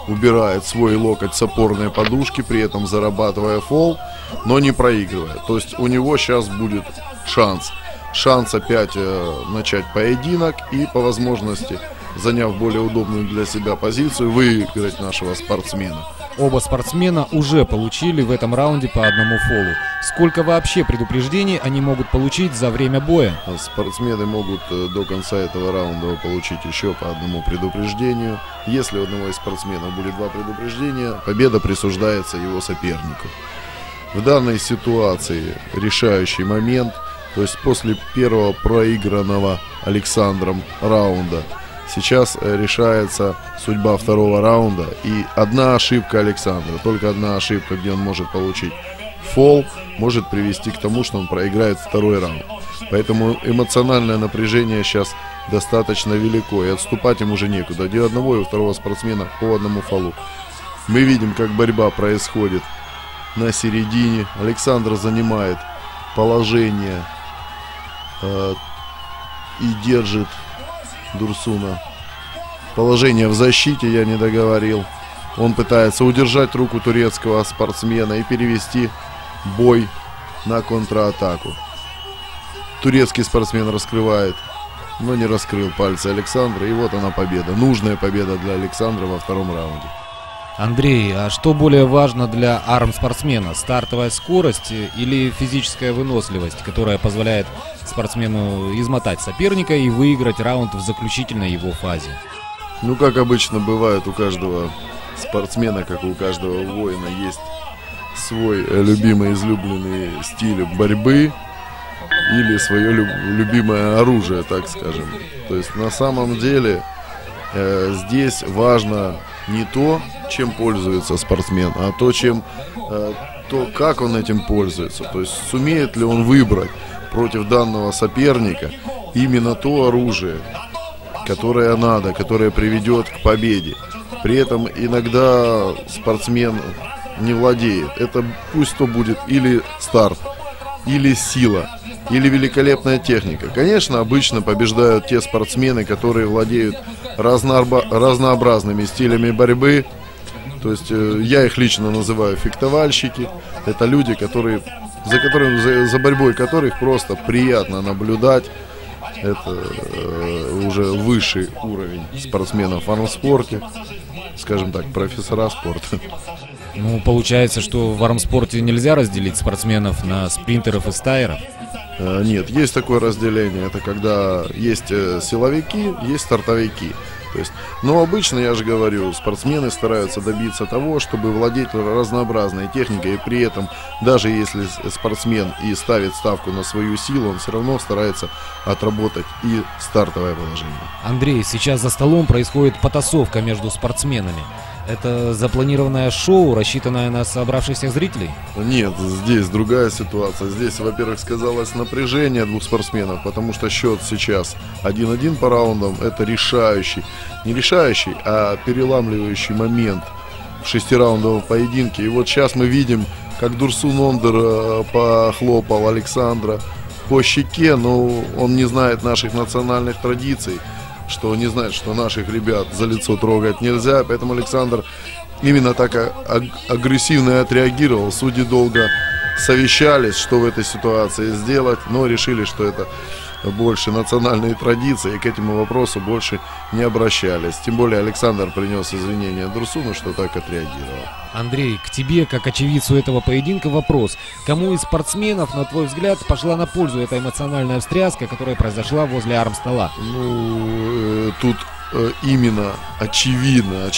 убирает свой локоть с опорной подушки, при этом зарабатывая фол, но не проигрывая. То есть у него сейчас будет шанс опять начать поединок и по возможности, заняв более удобную для себя позицию, выиграть нашего спортсмена. Оба спортсмена уже получили в этом раунде по одному фолу. Сколько вообще предупреждений они могут получить за время боя? Спортсмены могут до конца этого раунда получить еще по одному предупреждению. Если у одного из спортсменов будет 2 предупреждения, победа присуждается его сопернику. В данной ситуации решающий момент, то есть после первого проигранного Александром раунда, сейчас решается судьба второго раунда, и одна ошибка Александра, только одна ошибка, где он может получить фол, может привести к тому, что он проиграет второй раунд. Поэтому эмоциональное напряжение сейчас достаточно велико, и отступать им уже некуда. У одного и у второго спортсмена по одному фолу. Мы видим, как борьба происходит на середине. Александр занимает положение и держит Дурсуна. Положение в защите, я не договорил. Он пытается удержать руку турецкого спортсмена и перевести бой на контратаку. Турецкий спортсмен раскрывает, но не раскрыл пальцы Александра. И вот она победа. Нужная победа для Александра во втором раунде. Андрей, а что более важно для армспортсмена? Стартовая скорость или физическая выносливость, которая позволяет спортсмену измотать соперника и выиграть раунд в заключительной его фазе? Ну, как обычно бывает, у каждого спортсмена, как у каждого воина, есть свой любимый, излюбленный стиль борьбы или свое любимое оружие, так скажем. То есть на самом деле здесь важно не то, чем пользуется спортсмен, а то, как он этим пользуется. То есть сумеет ли он выбрать против данного соперника именно то оружие, которое надо, которое приведет к победе. При этом иногда спортсмен не владеет. Это пусть то будет или старт, или сила, или великолепная техника. Конечно, обычно побеждают те спортсмены, которые владеют разнообразными стилями борьбы. То есть я их лично называю фехтовальщики. Это люди, за борьбой которых просто приятно наблюдать. Это уже высший уровень спортсменов в армспорте, скажем так, профессора спорта. Ну, получается, что в армспорте нельзя разделить спортсменов на спринтеров и стайеров? Нет, есть такое разделение. Это когда есть силовики, есть стартовики. То есть, но обычно, я же говорю, спортсмены стараются добиться того, чтобы владеть разнообразной техникой, и при этом, даже если спортсмен и ставит ставку на свою силу, он все равно старается отработать и стартовое положение. Андрей, сейчас за столом происходит потасовка между спортсменами. Это запланированное шоу, рассчитанное на собравшихся зрителей? Нет, здесь другая ситуация. Здесь, во-первых, сказалось напряжение двух спортсменов, потому что счет сейчас 1-1 по раундам. Это решающий, не решающий, а переламливающий момент в 6-раундовом поединке. И вот сейчас мы видим, как Дурсун Ондер похлопал Александра по щеке, но он не знает наших национальных традиций, что не знает, что наших ребят за лицо трогать нельзя, поэтому Александр именно так агрессивно отреагировал. Судьи долго совещались, что в этой ситуации сделать, но решили, что это больше национальные традиции, и к этому вопросу больше не обращались. Тем более Александр принес извинения Дурсуну, что так отреагировал. Андрей, к тебе, как очевидцу этого поединка, вопрос. Кому из спортсменов, на твой взгляд, пошла на пользу эта эмоциональная встряска, которая произошла возле армстола? Ну, тут именно очевидно,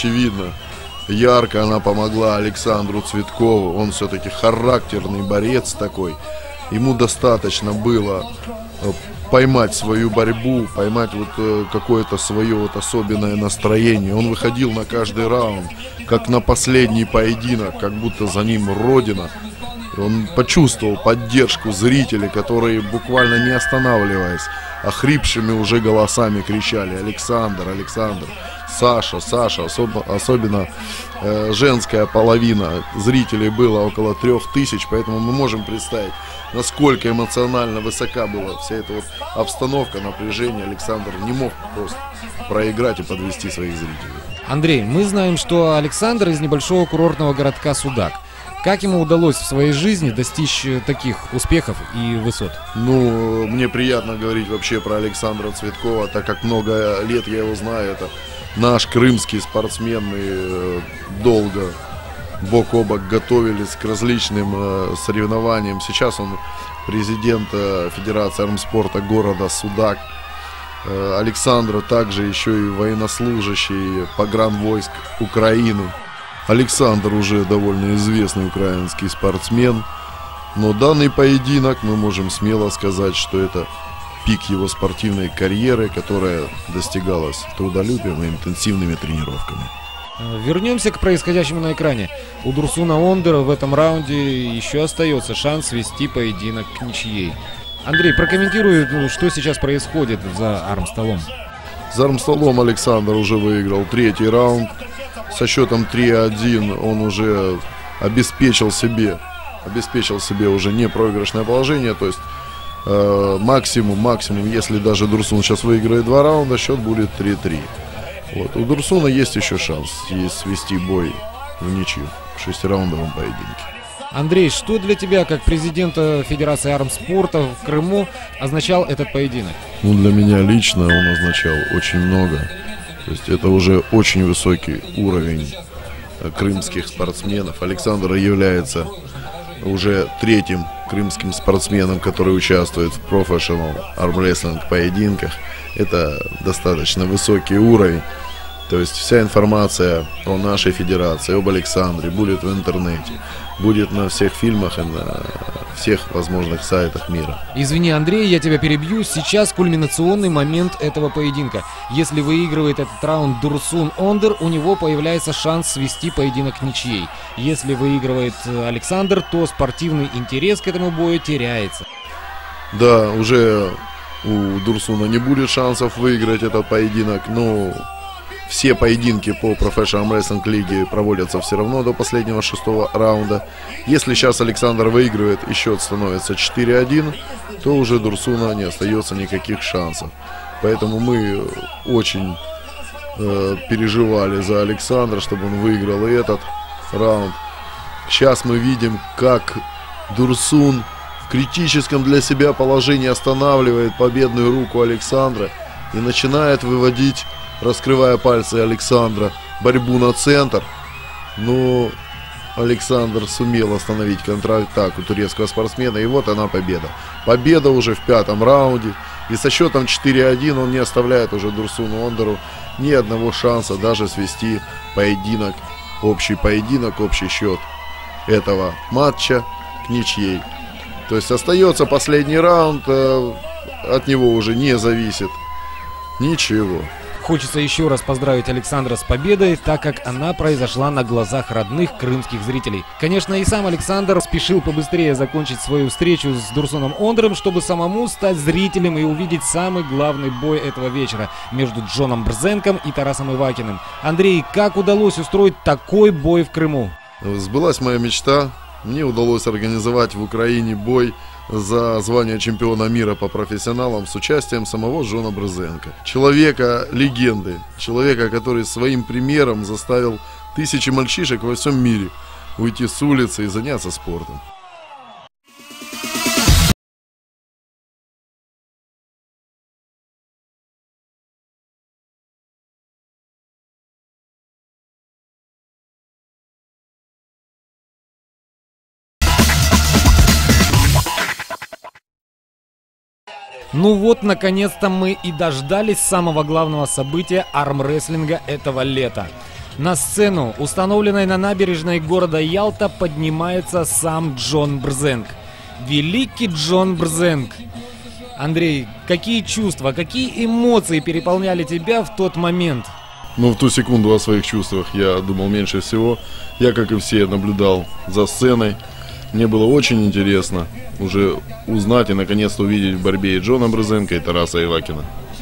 ярко она помогла Александру Цветкову. Он все-таки характерный борец такой. Ему достаточно было поймать свою борьбу, поймать вот какое-то свое вот особенное настроение. Он выходил на каждый раунд, как на последний поединок, как будто за ним родина. Он почувствовал поддержку зрителей, которые, буквально не останавливаясь, охрипшими уже голосами кричали: «Александр, Александр!». Саша, особенно женская половина зрителей было около 3000, поэтому мы можем представить, насколько эмоционально высока была вся эта вот обстановка, напряжение. Александр не мог просто проиграть и подвести своих зрителей. Андрей, мы знаем, что Александр из небольшого курортного городка Судак. Как ему удалось в своей жизни достичь таких успехов и высот? Ну, мне приятно говорить вообще про Александра Цветкова, так как много лет я его знаю. Это наш крымский спортсмен, мы долго бок о бок готовились к различным соревнованиям. Сейчас он президент Федерации армспорта города Судак. Александр также еще и военнослужащий погранвойск Украины. Александр уже довольно известный украинский спортсмен, но данный поединок мы можем смело сказать, что это пик его спортивной карьеры, которая достигалась трудолюбием и интенсивными тренировками. Вернемся к происходящему на экране. У Дурсуна Ондера в этом раунде еще остается шанс свести поединок к ничьей. Андрей, прокомментируй, что сейчас происходит за армстолом. За армстолом Александр уже выиграл третий раунд. Со счетом 3-1 он уже обеспечил себе уже непроигрышное положение. То есть максимум, если даже Дурсун сейчас выиграет 2 раунда, счет будет 3-3. Вот. У Дурсуна есть еще шанс свести бой в ничью в 6-раундовом поединке. Андрей, что для тебя, как президента Федерации армспорта в Крыму, означал этот поединок? Ну, для меня лично он означал очень много. То есть это уже очень высокий уровень крымских спортсменов. Александр является уже 3-м крымским спортсменом, который участвует в профессионал армрестлинг поединках. Это достаточно высокий уровень. То есть вся информация о нашей федерации, об Александре будет в интернете, будет на всех фильмах и на всех возможных сайтах мира. Извини, Андрей, я тебя перебью. Сейчас кульминационный момент этого поединка. Если выигрывает этот раунд Дурсун Ондер, у него появляется шанс свести поединок ничьей. Если выигрывает Александр, то спортивный интерес к этому бою теряется. Да, уже у Дурсуна не будет шансов выиграть этот поединок, но все поединки по Professional Wrestling League проводятся все равно до последнего 6-го раунда. Если сейчас Александр выигрывает и счет становится 4-1, то уже Дурсуна не остается никаких шансов. Поэтому мы очень переживали за Александра, чтобы он выиграл и этот раунд. Сейчас мы видим, как Дурсун в критическом для себя положении останавливает победную руку Александра и начинает выводить, раскрывая пальцы Александра, борьбу на центр. Но Александр сумел остановить контратаку турецкого спортсмена, и вот она победа. Победа уже в 5-м раунде. И со счетом 4-1 он не оставляет уже Дурсуну Ондеру ни одного шанса даже свести поединок, общий счет этого матча к ничьей. То есть остается последний раунд, от него уже не зависит ничего. Хочется еще раз поздравить Александра с победой, так как она произошла на глазах родных крымских зрителей. Конечно, и сам Александр спешил побыстрее закончить свою встречу с Дурсуном Ондером, чтобы самому стать зрителем и увидеть самый главный бой этого вечера между Джоном Брзенком и Тарасом Ивакиным. Андрей, как удалось устроить такой бой в Крыму? Сбылась моя мечта. Мне удалось организовать в Украине бой за звание чемпиона мира по профессионалам с участием самого Джона Брзенка. Человека-легенды, человека, который своим примером заставил тысячи мальчишек во всем мире уйти с улицы и заняться спортом. Ну вот, наконец-то мы и дождались самого главного события армрестлинга этого лета. На сцену, установленной на набережной города Ялта, поднимается сам Джон Брзенк. Великий Джон Брзенк. Андрей, какие чувства, какие эмоции переполняли тебя в тот момент? Ну, в ту секунду о своих чувствах я думал меньше всего. Я, как и все, наблюдал за сценой. Мне было очень интересно уже узнать и наконец-то увидеть в борьбе и Джона Брзенка, и Тараса Ивакина.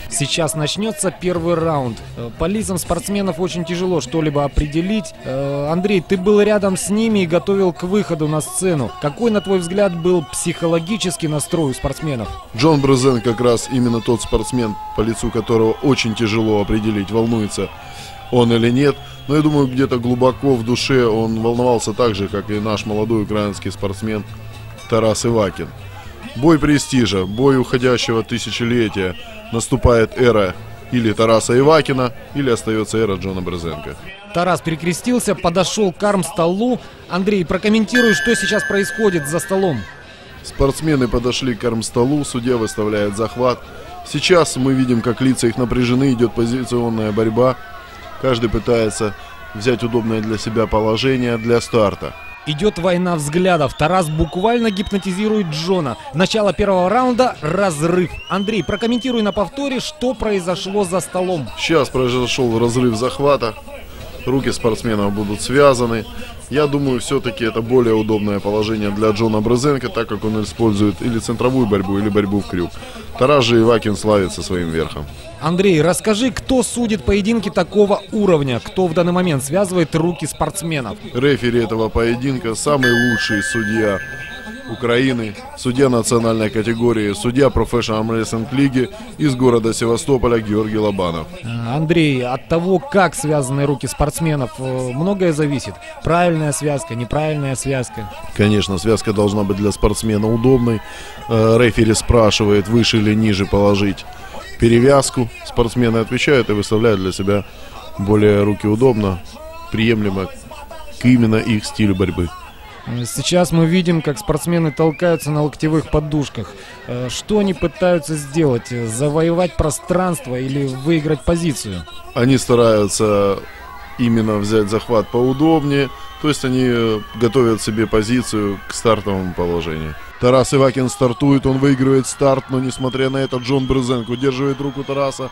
Сейчас начнется первый раунд. По лицам спортсменов очень тяжело что-либо определить. Андрей, ты был рядом с ними и готовил к выходу на сцену. Какой, на твой взгляд, был психологический настрой у спортсменов? Джон Брезенк как раз именно тот спортсмен, по лицу которого очень тяжело определить, волнуется он или нет. Но я думаю, где-то глубоко в душе он волновался так же, как и наш молодой украинский спортсмен Тарас Ивакин. Бой престижа, бой уходящего тысячелетия. Наступает эра или Тараса Ивакина, или остается эра Джона Брезенка. Тарас перекрестился, подошел к армстолу. Андрей, прокомментируй, что сейчас происходит за столом. Спортсмены подошли к армстолу, судья выставляет захват. Сейчас мы видим, как лица их напряжены, идет позиционная борьба. Каждый пытается взять удобное для себя положение для старта. Идет война взглядов. Тарас буквально гипнотизирует Джона. Начало первого раунда – разрыв. Андрей, прокомментируй на повторе, что произошло за столом. Сейчас произошел разрыв захвата. Руки спортсменов будут связаны. Я думаю, все-таки это более удобное положение для Джона Брезенка, так как он использует или центровую борьбу, или борьбу в крюк. Тарас же Ивакин славится своим верхом. Андрей, расскажи, кто судит поединки такого уровня? Кто в данный момент связывает руки спортсменов? Рефери этого поединка самый лучший судья Украины, судья национальной категории, судья Professional Wrestling лиги из города Севастополя Георгий Лобанов. Андрей, от того, как связаны руки спортсменов, многое зависит. Правильная связка, неправильная связка. Конечно, связка должна быть для спортсмена удобной. Рефери спрашивает, выше или ниже положить перевязку. Спортсмены отвечают и выставляют для себя более руки удобно, приемлемо к именно их стилю борьбы. Сейчас мы видим, как спортсмены толкаются на локтевых подушках. Что они пытаются сделать? Завоевать пространство или выиграть позицию? Они стараются именно взять захват поудобнее. То есть они готовят себе позицию к стартовому положению. Тарас Ивакин стартует, он выигрывает старт, но несмотря на это Джон Брезенк удерживает руку Тараса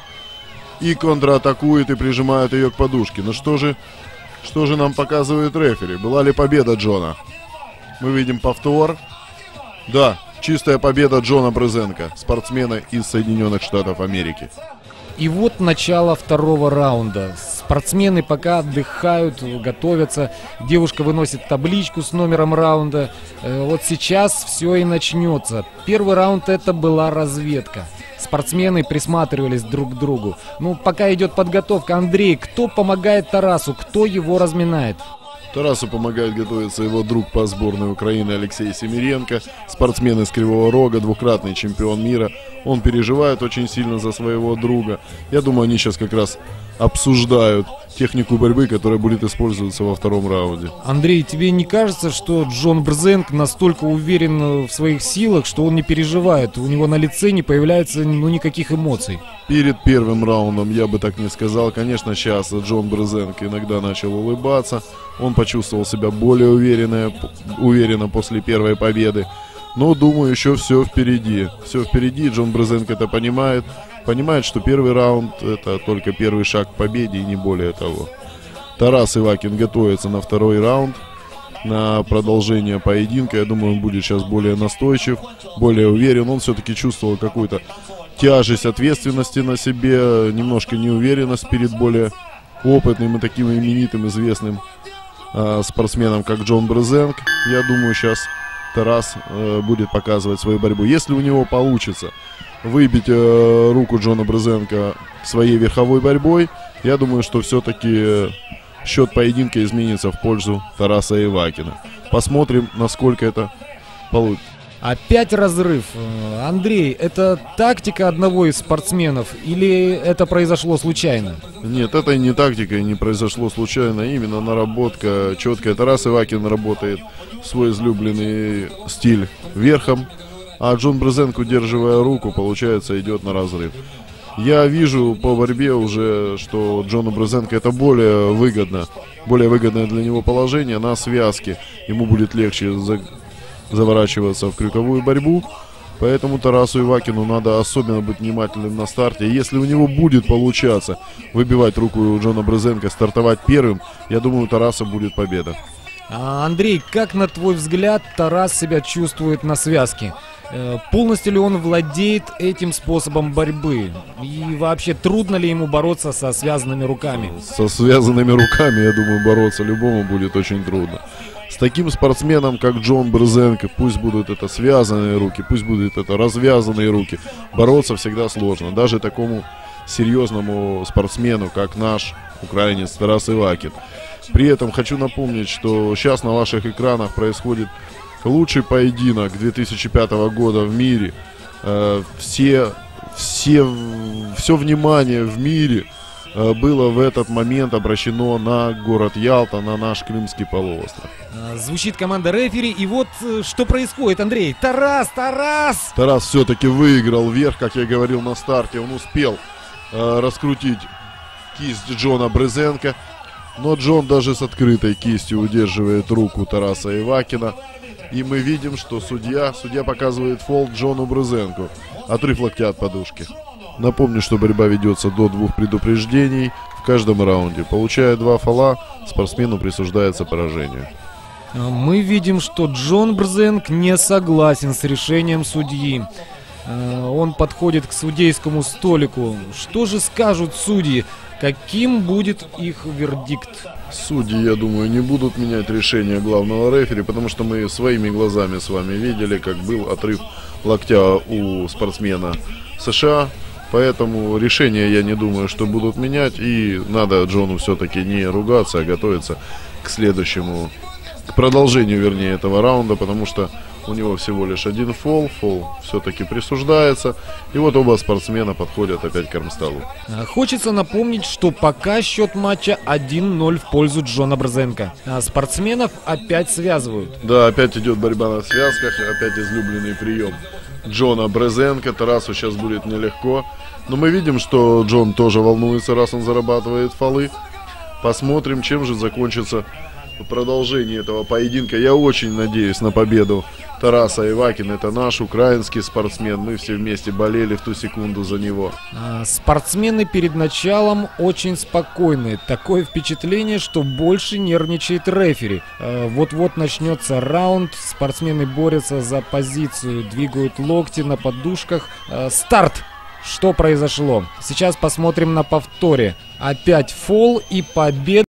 и контратакует и прижимает ее к подушке. Ну что же нам показывает рефери? Была ли победа Джона? Мы видим повтор. Да, чистая победа Джона Брезенка, спортсмена из Соединенных Штатов Америки. И вот начало второго раунда. Спортсмены пока отдыхают, готовятся. Девушка выносит табличку с номером раунда. Вот сейчас все и начнется. Первый раунд — это была разведка. Спортсмены присматривались друг к другу. Ну, пока идет подготовка. Андрей, кто помогает Тарасу? Кто его разминает? Тарасу помогает готовиться его друг по сборной Украины Алексей Семиренко, спортсмен из Кривого Рога, двукратный чемпион мира. Он переживает очень сильно за своего друга. Я думаю, они сейчас как раз обсуждают технику борьбы, которая будет использоваться во втором раунде. Андрей, тебе не кажется, что Джон Брезенк настолько уверен в своих силах, что он не переживает? У него на лице не появляется никаких эмоций. Перед первым раундом я бы так не сказал. Конечно, сейчас Джон Брезенк иногда начал улыбаться. Он почувствовал себя более уверенно после первой победы. Но, думаю, еще все впереди. Все впереди, Джон Брезенк это понимает. Понимает, что первый раунд — это только первый шаг к победе и не более того. Тарас Ивакин готовится на второй раунд, на продолжение поединка. Я думаю, он будет сейчас более настойчив, более уверен. Он все-таки чувствовал какую-то тяжесть ответственности на себе, немножко неуверенность перед более опытным и таким именитым, известным спортсменом, как Джон Брезенк. Я думаю, сейчас Тарас будет показывать свою борьбу. Если у него получится выбить руку Джона Брезенка своей верховой борьбой, я думаю, что все-таки счет поединка изменится в пользу Тараса Ивакина. Посмотрим, насколько это получится. Опять разрыв. Андрей, это тактика одного из спортсменов или это произошло случайно? Нет, это не тактика и не произошло случайно. Именно наработка четкая. Тарас Ивакин работает свой излюбленный стиль верхом, а Джон Брезенк, удерживая руку, получается, идет на разрыв. Я вижу по борьбе уже, что Джону Брезенко это более выгодное для него положение на связке. Ему будет легче заворачиваться в крюковую борьбу. Поэтому Тарасу Ивакину надо особенно быть внимательным на старте. Если у него будет получаться выбивать руку у Джона Брезенко, стартовать первым, я думаю, у Тараса будет победа. Андрей, как на твой взгляд Тарас себя чувствует на связке? Полностью ли он владеет этим способом борьбы? И вообще трудно ли ему бороться со связанными руками? Со связанными руками, я думаю, бороться любому будет очень трудно. С таким спортсменом, как Джон Брезенко, пусть будут это связанные руки, пусть будут это развязанные руки, бороться всегда сложно. Даже такому серьезному спортсмену, как наш украинец Тарас Ивакин. При этом хочу напомнить, что сейчас на ваших экранах происходит лучший поединок 2005 года в мире. Все все внимание в мире было в этот момент обращено на город Ялта, на наш Крымский полуостров. Звучит команда рефери, и вот что происходит, Андрей. Тарас! Тарас все-таки выиграл верх, как я говорил на старте. Он успел раскрутить кисть Джона Брезенко, но Джон даже с открытой кистью удерживает руку Тараса Ивакина. И мы видим, что судья показывает фол Джону Брезенко. Отрыв локтя от подушки. Напомню, что борьба ведется до 2 предупреждений в каждом раунде. Получая 2 фола, спортсмену присуждается поражение. Мы видим, что Джон Брезенко не согласен с решением судьи. Он подходит к судейскому столику. Что же скажут судьи? Каким будет их вердикт? Судьи, я думаю, не будут менять решение главного рефери, потому что мы своими глазами с вами видели, как был отрыв локтя у спортсмена США. Поэтому решение, я не думаю, что будут менять. И надо Джону все-таки не ругаться, а готовиться к следующему, к продолжению, вернее, этого раунда, потому что у него всего лишь 1 фол. Фол все-таки присуждается. И вот оба спортсмена подходят опять к армстолу. Хочется напомнить, что пока счет матча 1-0 в пользу Джона Брезенко. Спортсменов опять связывают. Да, опять идет борьба на связках. Опять излюбленный прием Джона Брезенко. Тарасу сейчас будет нелегко. Но мы видим, что Джон тоже волнуется, раз он зарабатывает фолы. Посмотрим, чем же закончится продолжение этого поединка. Я очень надеюсь на победу Тараса Ивакина. Это наш украинский спортсмен. Мы все вместе болели в ту секунду за него. Спортсмены перед началом очень спокойны. Такое впечатление, что больше нервничает рефери. Вот-вот начнется раунд. Спортсмены борются за позицию, двигают локти на подушках. Старт! Что произошло? Сейчас посмотрим на повторе. Опять фол и победа.